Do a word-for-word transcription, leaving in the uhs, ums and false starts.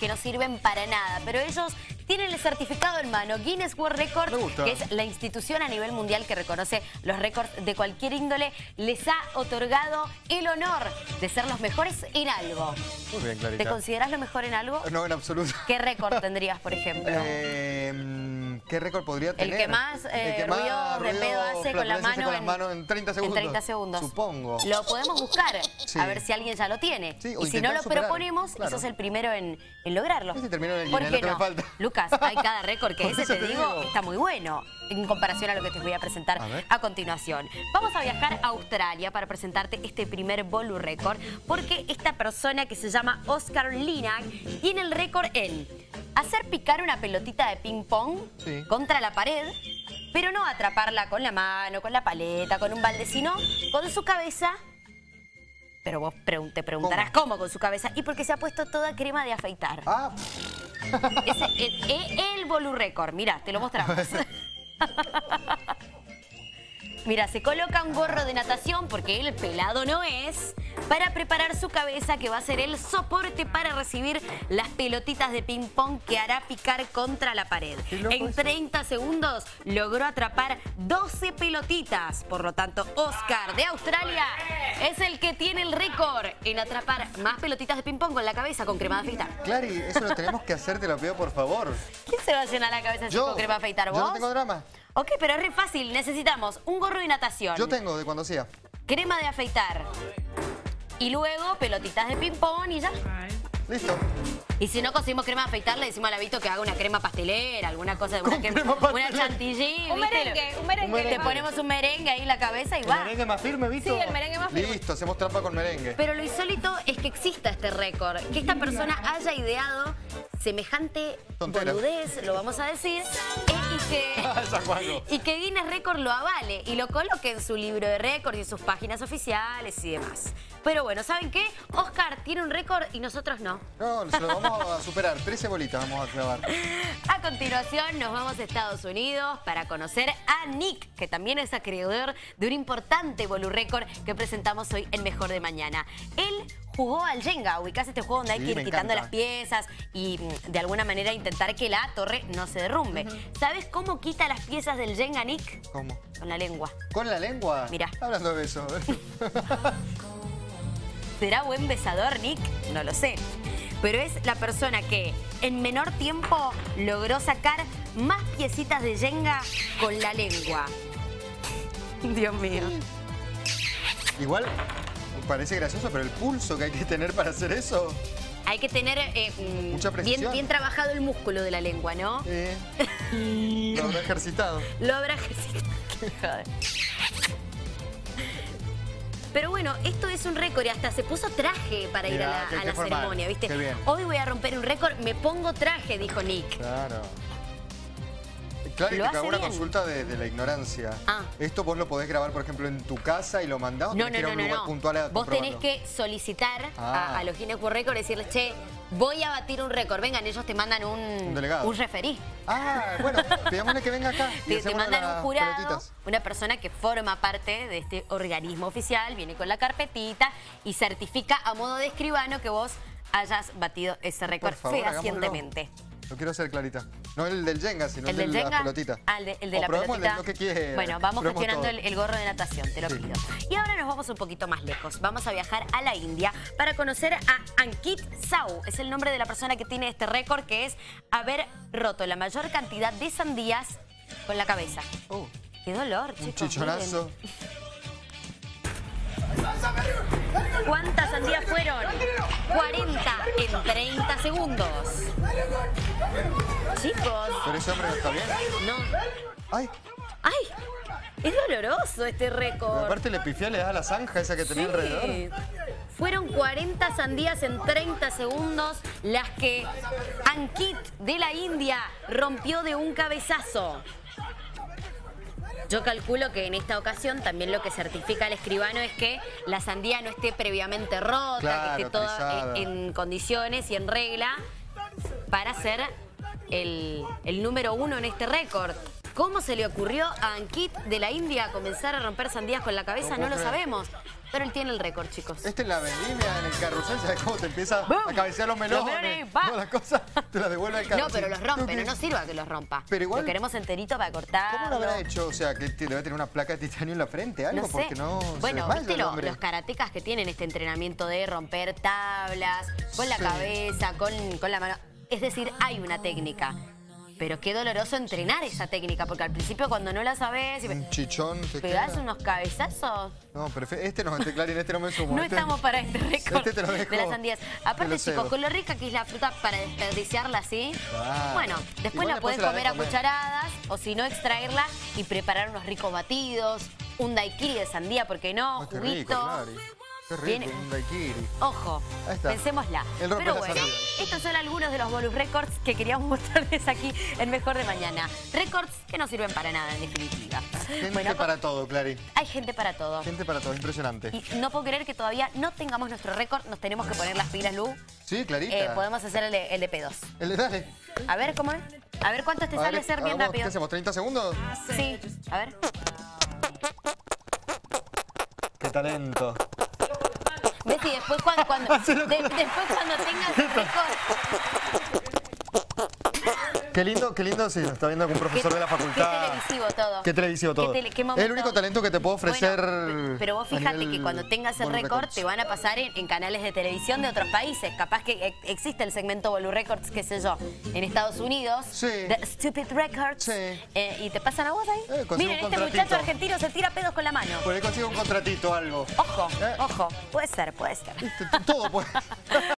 que no sirven para nada, pero ellos tienen el certificado en mano. Guinness World Records, que es la institución a nivel mundial que reconoce los récords de cualquier índole, les ha otorgado el honor de ser los mejores en algo. Muy bien, Clarita. ¿Te consideras lo mejor en algo? No, en absoluto. ¿Qué récord tendrías, por ejemplo? Eh, ¿Qué récord podría tener? El que más, eh, El que ruido más de pedo hace con la mano, con las en, manos en treinta segundos. En treinta segundos. Supongo. Lo podemos buscar, sí. a ver si alguien ya lo tiene. Sí, y si no lo superar. proponemos, Claro. sos el primero en, en lograrlo. Sí, termino en el ¿Por Guinness, qué lo no? que me falta. Lucas, hay cada récord que Por ese, eso te te digo, digo. está muy bueno en comparación a lo que te voy a presentar A ver. a continuación. Vamos a viajar a Australia para presentarte este primer Bolu Record, porque esta persona que se llama Oscar Linak tiene el récord en hacer picar una pelotita de ping pong Sí. contra la pared, pero no atraparla con la mano, con la paleta, con un balde, sino con su cabeza. Pero vos pregun- te preguntarás ¿Cómo? ¿Cómo con su cabeza? Y porque se ha puesto toda crema de afeitar. Ah, Ese, el, el, el Bolu Record, mira, te lo mostramos. Mira, se coloca un gorro de natación, porque él pelado no es, para preparar su cabeza, que va a ser el soporte para recibir las pelotitas de ping pong que hará picar contra la pared. En treinta segundos logró atrapar doce pelotitas. Por lo tanto, Oscar de Australia es el que tiene el récord en atrapar más pelotitas de ping pong con la cabeza con crema de afeitar. Clary, eso lo tenemos que hacer, te lo pido por favor. ¿Quién se va a llenar la cabeza así Yo, con crema de afeitar? ¿Vos? yo no tengo drama. Ok, pero es re fácil. Necesitamos un gorro de natación. Yo tengo, de cuando hacía. Crema de afeitar. Y luego pelotitas de ping-pong y ya. Listo. Y si no conseguimos crema de afeitar, le decimos a Lavito que haga una crema pastelera, alguna cosa de una crema, crema una pastelera. chantilly. Un ¿viste? merengue, un merengue. Un merengue. Te ponemos un merengue ahí en la cabeza y ¿El va. merengue más firme, ¿viste? Sí, el merengue más firme. Listo, hacemos trampa con merengue. Pero lo insólito es que exista este récord, que esta persona haya ideado semejante Tontera. boludez, lo vamos a decir, eh, y que, San Juan. y que Guinness Record lo avale y lo coloque en su libro de récords y en sus páginas oficiales y demás. Pero bueno, ¿saben qué? Oscar tiene un récord y nosotros no. No, se lo vamos a superar. trece bolitas vamos a clavar. A continuación nos vamos a Estados Unidos para conocer a Nick, que también es acreedor de un importante Bolu Record que presentamos hoy en Mejor de Mañana. Él jugó al Jenga, ubicás este juego donde hay Sí, que ir me quitando encanta. las piezas y mm, de alguna manera intentar que la torre no se derrumbe. ¿Sabes cómo quita las piezas del Jenga, Nick? ¿Cómo? Con la lengua. ¿Con la lengua? Mirá. Hablando de eso. ¿Será buen besador, Nick? No lo sé. Pero es la persona que en menor tiempo logró sacar más piecitas de Jenga con la lengua. Dios mío. Igual, parece gracioso, pero el pulso que hay que tener para hacer eso. Hay que tener eh, mm, Mucha bien, precisión. bien trabajado el músculo de la lengua, ¿no? Eh, lo habrá ejercitado. Lo habrá ejercitado. Joder. Pero bueno, esto es un récord y hasta se puso traje para ir Mirá, a la, qué- a qué la formal. ceremonia, ¿viste? Qué bien. Hoy voy a romper un récord, me pongo traje, dijo Nick. Claro. Claro, y Lo te hace cago una bien. consulta de, de la ignorancia. Ah. ¿Esto vos lo podés grabar, por ejemplo, en tu casa y lo mandás o No, tenés no, que ir a no, un no, lugar no. puntual a Vos tenés comprobarlo? que solicitar Ah. a, a los Guinness World Record y decirles, che, voy a batir un récord. Vengan, ellos te mandan un, Un delegado. un referí. Ah, bueno, pidámosle que venga acá. y Te, te hacemos mandan las un jurado, pelotitas. una persona que forma parte de este organismo oficial, viene con la carpetita y certifica a modo de escribano que vos hayas batido ese récord Por favor, fehacientemente. Lo quiero hacer, Clarita. No el del Jenga, sino ¿El el, del de Jenga? la pelotita. Ah, el de, el de O la probemos el pelotita. de lo que quiera. Bueno, vamos Probemos gestionando todo. el, el gorro de natación, te lo Sí. pido. Y ahora nos vamos un poquito más lejos. Vamos a viajar a la India para conocer a Ankit Sahu. Es el nombre de la persona que tiene este récord, que es haber roto la mayor cantidad de sandías con la cabeza. Oh, ¡Qué dolor, un chicos! chichonazo. Miren. ¿Cuántas sandías fueron? cuarenta en treinta segundos. Chicos, Pero ese hombre no está bien. no. Ay, ¡Ay! Es doloroso este pero récord. aparte le pifié, le da la zanja esa que tenía Sí. alrededor. Fueron cuarenta sandías en treinta segundos las que Ankit de la India rompió de un cabezazo. Yo calculo que en esta ocasión también lo que certifica el escribano es que la sandía no esté previamente rota, Claro, que esté toda trizada. en, en condiciones y en regla para ser el, el número uno en este récord. ¿Cómo se le ocurrió a Ankit de la India comenzar a romper sandías con la cabeza? No No puedo lo creer. sabemos. pero él tiene el récord, chicos. Este es la vendimia en el carrusel, ¿sabes cómo te empieza ¡Bum! A cabecear los melones? Los melones, va. No, las cosas te las devuelve al carrusel. No, pero los rompe, no nos sirva que los rompa. Pero igual, lo queremos enterito para cortar. ¿Cómo lo habrá hecho? O sea, que debe tener una placa de titanio en la frente, algo, no sé. Porque no bueno, se viste lo, los karatecas que tienen este entrenamiento de romper tablas, con la sí. cabeza, con, con la mano. Es decir, hay una técnica. Pero qué doloroso entrenar esa técnica, porque al principio cuando no la sabés... Y un chichón te pegás queda. unos cabezazos. No, pero este no, este Clarín, este no me sumo. No este, estamos para este récord este te lo dejo, de las sandías. Aparte, chicos, con lo rica que es la fruta para desperdiciarla así, ah, bueno, después Igual la podés comer a comer. cucharadas, o si no, extraerla y preparar unos ricos batidos, un daiquiri de sandía, ¿por qué no? Ay, qué juguito. Rico, Clary. Qué rico, Viene... un daiquiri. Ojo, pensémosla. Pero bueno, estos son algunos de los bonus records que queríamos mostrarles aquí en Mejor de Mañana. Records que no sirven para nada, en definitiva. Gente bueno, para todo, Clary. Hay gente para todo. Gente para todo, impresionante. Y no puedo creer que todavía no tengamos nuestro récord. Nos tenemos que poner las pilas, Lu. Sí, Clarita. Eh, podemos hacer el de, el de pedos. El de dale. A ver, ¿cómo es? A ver, ¿cuántos te a sale ver, ser bien rápido? ¿Qué hacemos, treinta segundos? Sí, a ver. ¡Qué talento! ¿Ves? Y después cuando, cuando, de, después cuando tengas el récord... Qué lindo, qué lindo, sí, nos está viendo algún profesor qué, de la facultad. Qué televisivo todo. Qué televisivo todo. Qué tele, qué es el único talento que te puedo ofrecer. Bueno, pero vos fíjate que cuando tengas el récord te van a pasar en, en canales de televisión de otros países. Capaz que existe el segmento Bolu Records, qué sé yo, en Estados Unidos. Sí. The Stupid Records. Sí. Eh, y te pasan a vos ahí. Eh, Miren, este muchacho argentino se tira pedos con la mano. Por ahí consigo un contratito o algo. Ojo, ¿Eh? ojo. Puede ser, puede ser. Todo puede.